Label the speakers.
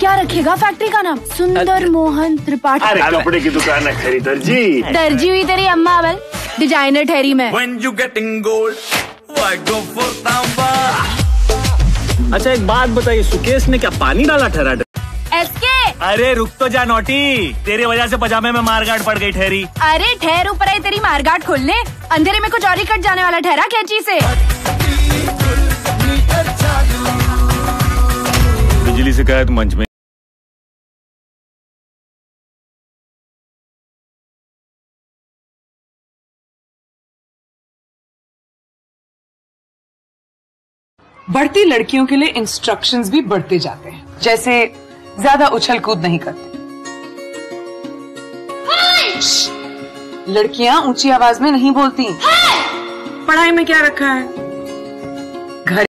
Speaker 1: क्या रखेगा फैक्ट्री का नाम? सुंदर मोहन त्रिपाठी।
Speaker 2: अरे कपड़े की दुकान है खरी दर्जी।
Speaker 1: दर्जी हुई तेरी अम्मा बल, डिजाइनर ठहरी मैं।
Speaker 2: अच्छा एक बात बताइए, सुकेश ने क्या पानी डाला ठहरा?
Speaker 1: एसके
Speaker 2: अरे रुक तो जा नोटी, तेरी वजह से पजामे में मारगाट पड़ गई ठहरी।
Speaker 1: अरे ठहर, ऊपर आई तेरी मारगाट खोलने, अंधेरे में कुछ और ही कट जाने वाला ठहरा कैंची से।
Speaker 2: बिजली शिकायत मंच में।
Speaker 3: बढ़ती लड़कियों के लिए इंस्ट्रक्शंस भी बढ़ते जाते हैं, जैसे ज्यादा उछल कूद नहीं करते, लड़कियां ऊंची आवाज में नहीं बोलती, पढ़ाई में क्या रखा है,